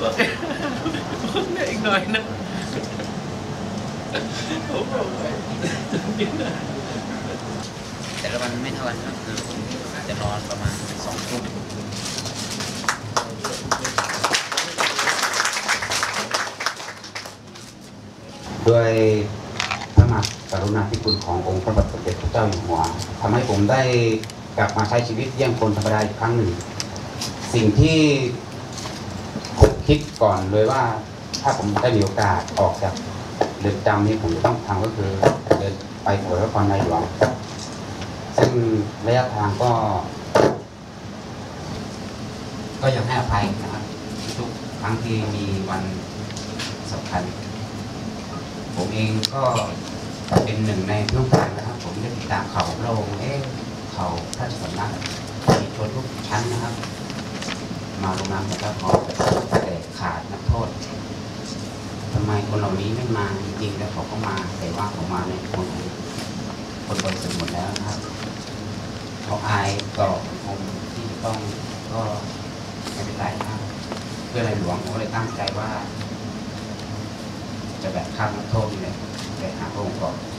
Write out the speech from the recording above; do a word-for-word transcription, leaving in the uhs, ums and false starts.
เนี่ยอีกหน่อยนะแต่ละวันไม่เท่ากันครับจะนอนประมาณสองทุ่มด้วยพระมหากรุณาธิคุณขององค์พระบาทสมเด็จพระเจ้าอยู่หัวทำให้ผมได้กลับมาใช้ชีวิตเยี่ยงคนธรรมดาอีกครั้งหนึ่งสิ่งที่ผมคิดก่อนเลยว่าถ้าผมได้มีโอกาสออกจากเรือนจำนี้ผมจะต้องทำก็คือเดินไปถวายพระพรในหลวงซึ่งระยะทางก็ ก็ยังให้อภัยนะครับทุกครั้งที่มีวันสำคัญผมเองก็เป็นหนึ่งในลูกหลานนะครับผมได้ติดตามข่าวพระองค์เอ๊ะข่าวพระราชสำนักมีชนทุกชั้นนะครับมาลงนามกับพระพรแต่ขาดนักโทษทำไมคนเหล่านี้ไม่มาจริงๆแล้วเขาก็มาแต่ว่าเขามาในคนคนบริสุทธิ์หมดแล้วนะครับเขาอายต่อสังคมที่จะต้องก็ไม่เป็นไรนะครับเพื่อในหลวงผมก็เลยตั้งใจว่าจะแบบข้ามนักโทษนี่แหละไปหาพระองค์ก่อน